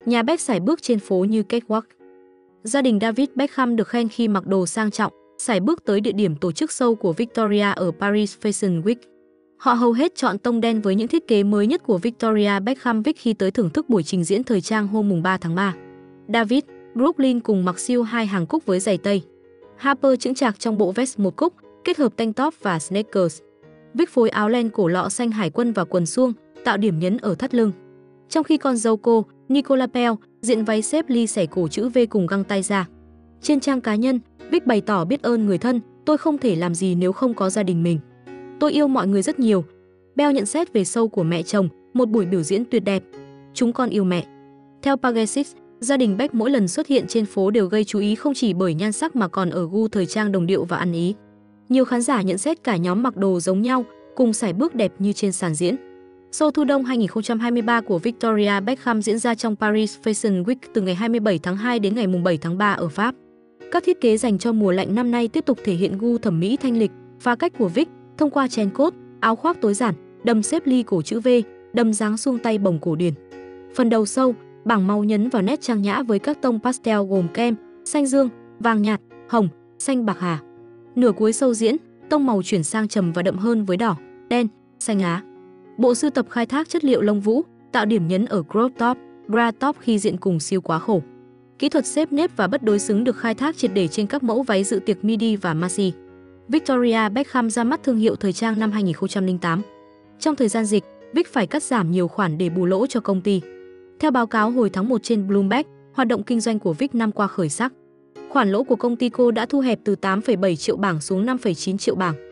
Nhà Beck sải bước trên phố như catwalk. Gia đình David Beckham được khen khi mặc đồ sang trọng, sải bước tới địa điểm tổ chức show của Victoria ở Paris Fashion Week. Họ hầu hết chọn tông đen với những thiết kế mới nhất của Victoria Beckham Vick khi tới thưởng thức buổi trình diễn thời trang hôm 3 tháng 3. David, Brooklyn cùng mặc siêu 2 hàng cúc với giày tây. Harper chững chạc trong bộ vest một cúc, kết hợp tank top và sneakers. Vick phối áo len cổ lọ xanh hải quân và quần suông, tạo điểm nhấn ở thắt lưng. Trong khi con dâu cô, Nicola Pell, diện váy xếp ly xẻ cổ chữ V cùng găng tay ra. Trên trang cá nhân, Vick bày tỏ biết ơn người thân, tôi không thể làm gì nếu không có gia đình mình. Tôi yêu mọi người rất nhiều. Bell nhận xét về show của mẹ chồng, một buổi biểu diễn tuyệt đẹp. Chúng con yêu mẹ. Theo Pagesis, gia đình Beck mỗi lần xuất hiện trên phố đều gây chú ý không chỉ bởi nhan sắc mà còn ở gu thời trang đồng điệu và ăn ý. Nhiều khán giả nhận xét cả nhóm mặc đồ giống nhau, cùng sải bước đẹp như trên sàn diễn. Show thu đông 2023 của Victoria Beckham diễn ra trong Paris Fashion Week từ ngày 27 tháng 2 đến ngày 7 tháng 3 ở Pháp. Các thiết kế dành cho mùa lạnh năm nay tiếp tục thể hiện gu thẩm mỹ thanh lịch, pha cách của Vick thông qua chen cốt, áo khoác tối giản, đầm xếp ly cổ chữ V, đầm dáng suông tay bồng cổ điển. Phần đầu show, bảng màu nhấn vào nét trang nhã với các tông pastel gồm kem, xanh dương, vàng nhạt, hồng, xanh bạc hà. Nửa cuối show diễn, tông màu chuyển sang trầm và đậm hơn với đỏ, đen, xanh lá. Bộ sưu tập khai thác chất liệu lông vũ, tạo điểm nhấn ở crop top, bra top khi diện cùng siêu quá khổ. Kỹ thuật xếp nếp và bất đối xứng được khai thác triệt để trên các mẫu váy dự tiệc midi và maxi. Victoria Beckham ra mắt thương hiệu thời trang năm 2008. Trong thời gian dịch, Vick phải cắt giảm nhiều khoản để bù lỗ cho công ty. Theo báo cáo hồi tháng 1 trên Bloomberg, hoạt động kinh doanh của Vick năm qua khởi sắc. Khoản lỗ của công ty cô đã thu hẹp từ 8,7 triệu bảng xuống 5,9 triệu bảng.